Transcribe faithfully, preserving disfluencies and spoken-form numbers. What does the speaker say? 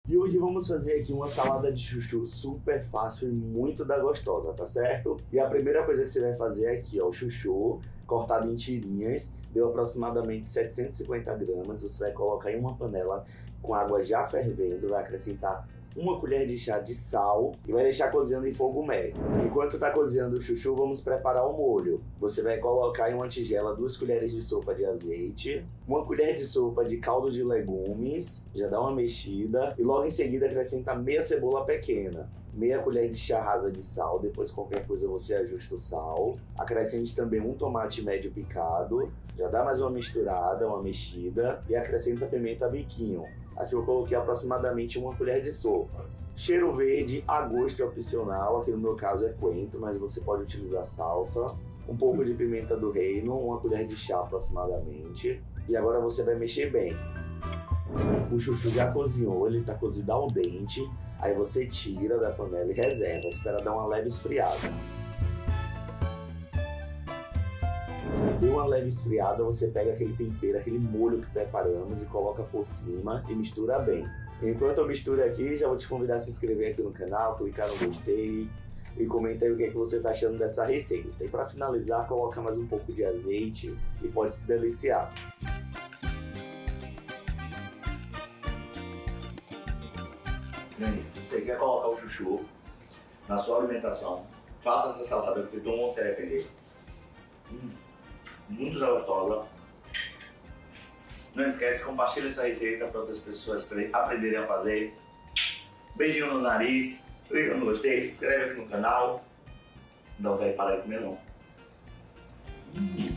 E hoje vamos fazer aqui uma salada de chuchu super fácil e muito da gostosa, tá certo? E a primeira coisa que você vai fazer é aqui, ó, o chuchu cortado em tirinhas, deu aproximadamente setecentos e cinquenta gramas, você vai colocar em uma panela com água já fervendo, vai acrescentar uma colher de chá de sal e vai deixar cozinhando em fogo médio. Enquanto está cozinhando o chuchu, vamos preparar o molho. Você vai colocar em uma tigela duas colheres de sopa de azeite, uma colher de sopa de caldo de legumes, já dá uma mexida e logo em seguida acrescenta meia cebola pequena, meia colher de chá rasa de sal, depois qualquer coisa você ajusta o sal. Acrescente também um tomate médio picado, já dá mais uma misturada, uma mexida e acrescenta pimenta a biquinho. Aqui eu coloquei aproximadamente uma colher de sopa. Cheiro verde, a gosto é opcional, aqui no meu caso é coentro, mas você pode utilizar salsa. Um pouco de pimenta do reino, uma colher de chá aproximadamente. E agora você vai mexer bem. O chuchu já cozinhou, ele está cozido ao dente. Aí você tira da panela e reserva, espera dar uma leve esfriada. Deu uma leve esfriada, você pega aquele tempero, aquele molho que preparamos e coloca por cima e mistura bem. Enquanto eu misturo aqui, já vou te convidar a se inscrever aqui no canal, clicar no gostei e comenta aí o que, é que você está achando dessa receita. E para finalizar, coloca mais um pouco de azeite e pode se deliciar. Você quer colocar o chuchu na sua alimentação, faça essa salada que vocês não vão se arrepender. Hum, muito gostosa. Não esquece, compartilha essa receita para outras pessoas aprenderem a fazer. Beijinho no nariz, clica no gostei, se inscreve aqui no canal. Não vai parar de comer não. Hum.